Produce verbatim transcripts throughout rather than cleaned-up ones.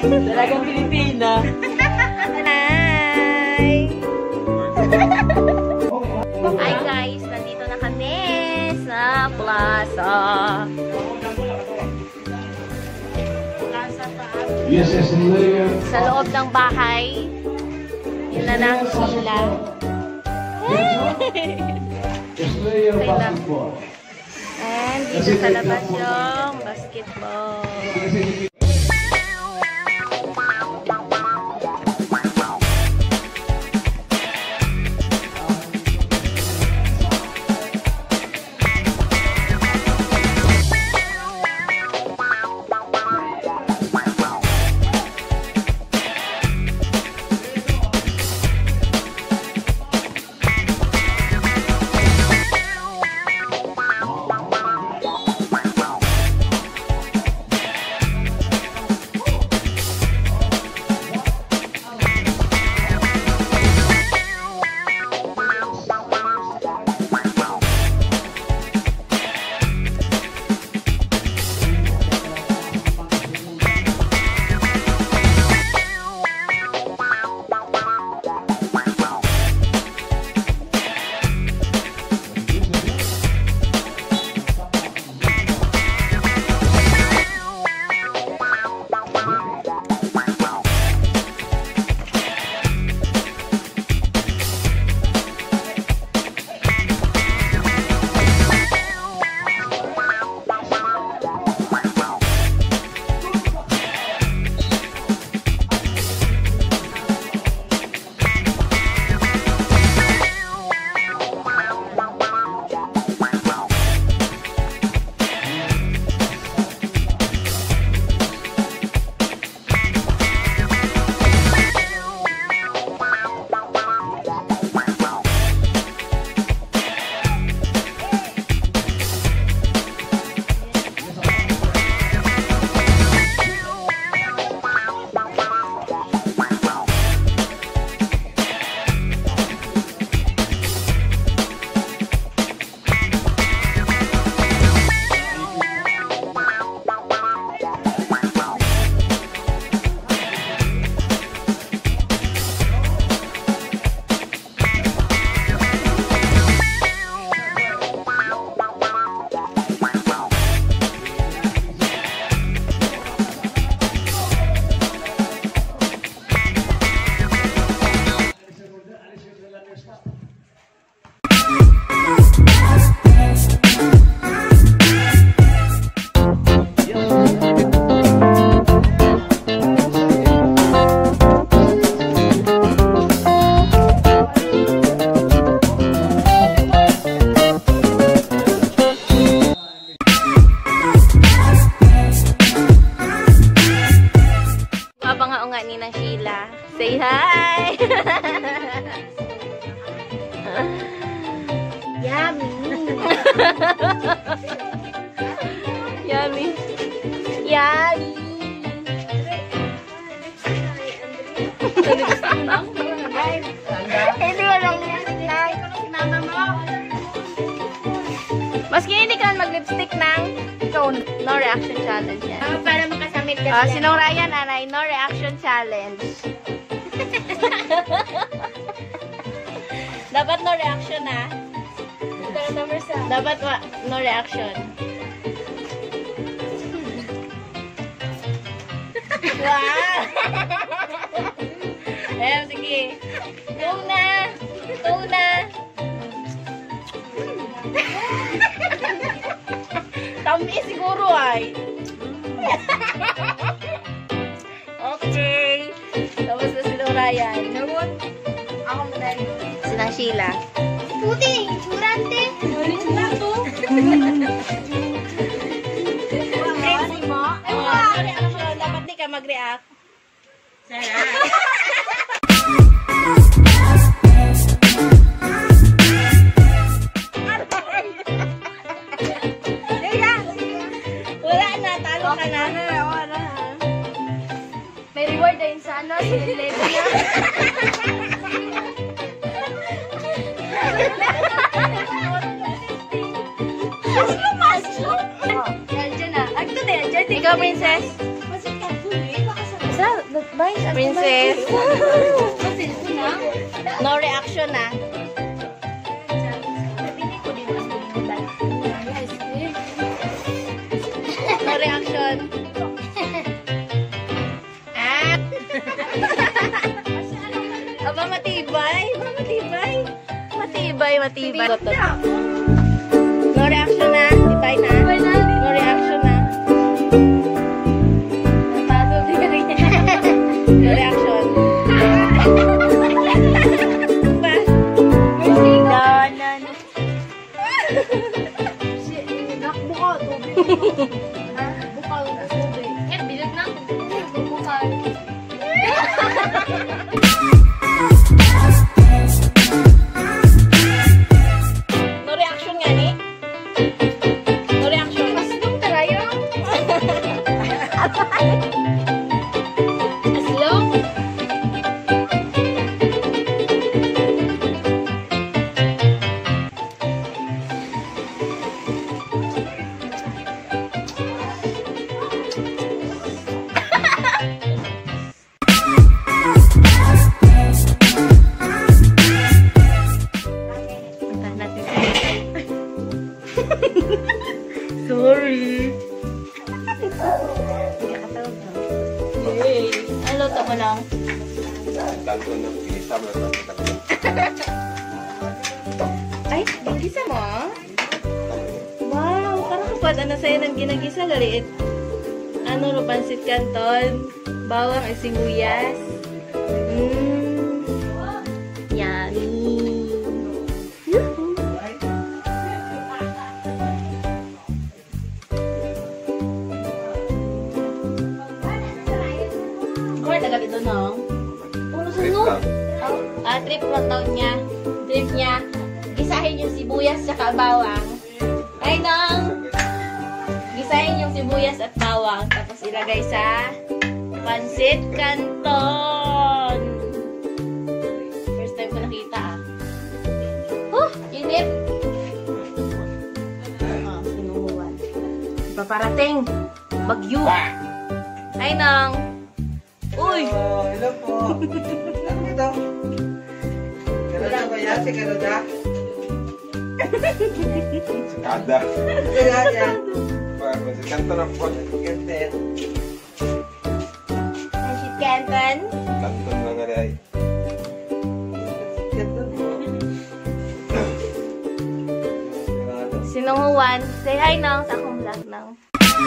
Talagang Pilipina. Hi! Hi guys, nandito na kami sa plaza. Sa loob ng bahay. Yun na ng sila. And dito sa labas yung basketball. Say hi! Yummy! Yummy! Yummy! Hindi ko lang lipstick. Maski hindi ka mag-lipstick ng no reaction challenge yan. Uh, para makasamit ka Ah, sila. sinong Ryan, nanay? No reaction challenge. Dapat no reaction, ah. Dapat ma no reaction. Wow! Ayan, sige. Tuna! Tuna! Tami siguro ay. Okay. Tapos na si Ryan. Ako na dahil. Sinang Sheila. Puti, insurante. Insurante. Crazy mo? Oh, no reaction. Dapat di ka mag-react. Sarap. Wala na, talo ka na. May reward din sa ano, sa level na. Ikaw, princess. Masih ka, huli. Baka sa Sa, Princess. No reaction na. No reaction. Ah. Aba, matibay. Aba, matibay. Matibay, matibay. No reaction na. Tibay na. No reaction na. No reaction. Ba? Danan. Bukal, tubig. Bukal, tubig. Eh, bilag na. Bukal. No reaction nga ni. No reaction. Masidong tarayo. Aslong. Sorry. Yay. Ano luto mo lang? Ay, ginagisa mo? Wow, parang kapag ano sa'yo ng ginagisa, galiit. Ano, pansit canton, bawang ay sibuyas. Mmm. Yummy. Yuhu. Kumar na gabi doon, no? Ano sa no? Ah, trip lang daw niya. Trip niya. Gisahin yung sibuyas sa bawang. Ay, nang! Gisahin yung sibuyas at bawang. Tapos ilagay sa pansit canton. First time ko nakita, ah. Oh, inip! Ah, sinuhuan. Paparating. Bagyo. Ay, nang! Uy! Oh, hello po. Ano ito? Gano'n ba yan? Si gano'n na? Kada. Gano'n yan. Si Kanto na po. Ganyan. Pansit canton. Kanto na nga rin. Ganyan po. Sinunguan. Say hi, nang, sa akong vlog, nang.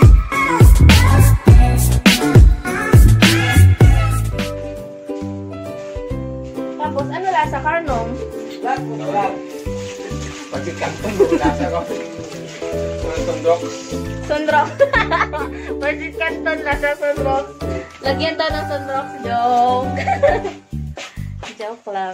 Tapos, ano lasa, Karnong? Lahat po lahat. Pag si Kanto, lasa ko. Mga tundok. Sunrock. Pansit canton, lasa sunrock. Lagyan daw ng sunrock. Joke. Joke lang.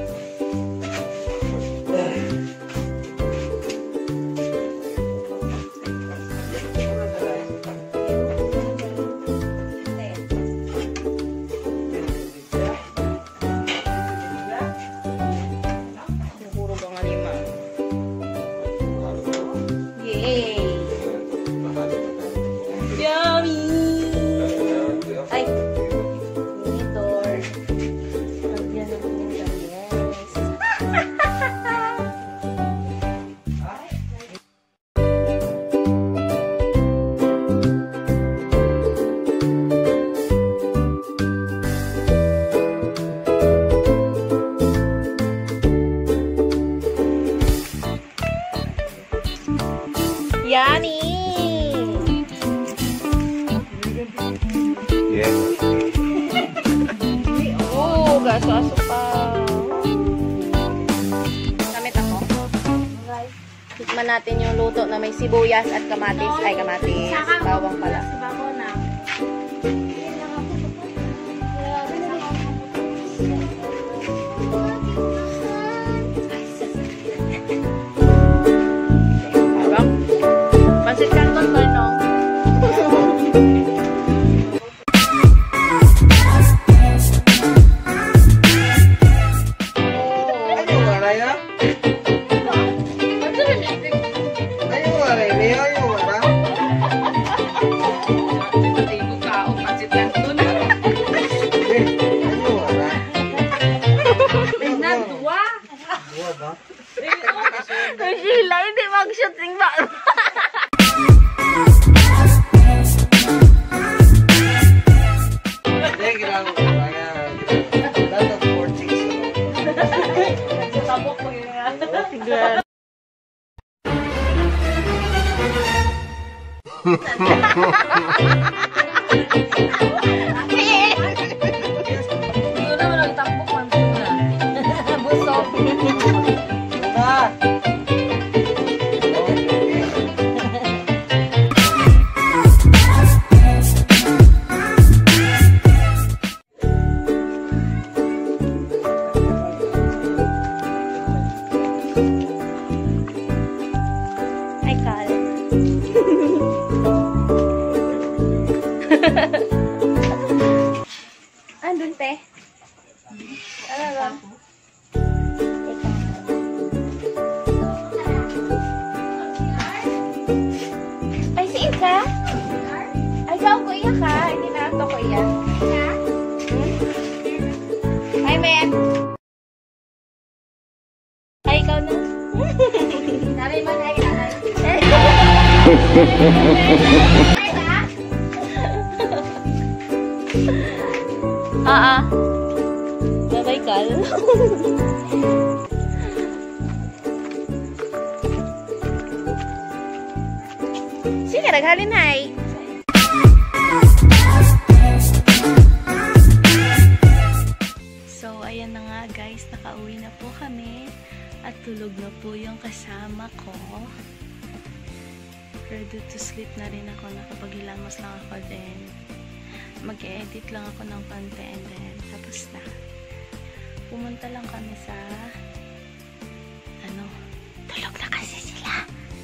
Nahurog ang alima. Yay! Yummy! Ay! Monitor. Lagyan ng monitor, yes. Yummy! Yes. Oh, gaso-aso pa. Kamit ako. Tikman natin yung luto na may sibuyas at kamatis. Ay, kamatis. Bawang pala. Parang pansit canton ba, no? Ano yung wala ya? Ano yung wala? Leo yung wala? Ay, buka o pansit Sheila, hindi mag-shooting ba? Hindi, ginagawa ko. Lot of fortings. Tabok ko yun nga. Ito naman ang tampok man na. Busog. Ah! Ay, Kal. Andun, te. Ano lang? Ay, si Isa? Ay, ikaw ko iya ka. Hindi na ito ko iya. Ay, men. Ay, ikaw na. Naray man, ay, ay. Ah, ah. Bye-bye, Kal. Sige, naghalin, hay. So, ayan na nga, guys. Nakauwi na po kami. At tulog na po yung kasama ko. Ready to sleep na rin ako. Nakapaghilamos lang ako din. Mag-edit lang ako ng konti and then tapos na. Pumunta lang kami sa ano, tulog na kasi sila.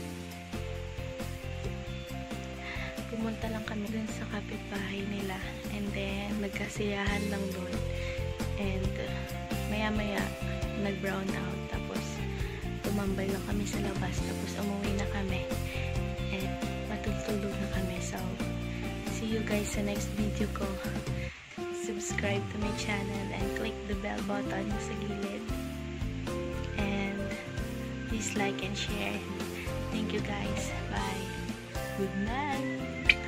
Pumunta lang kami dun sa kapitbahay nila and then nagkasiyahan lang dun and uh, maya maya nag brown out tapos tumambay lang kami sa labas tapos umuwi na kami and matutulog na kami. So see you guys sa next video ko. Subscribe to my channel and click the bell button sa gilid. And please like and share. Thank you guys. Bye. Good night.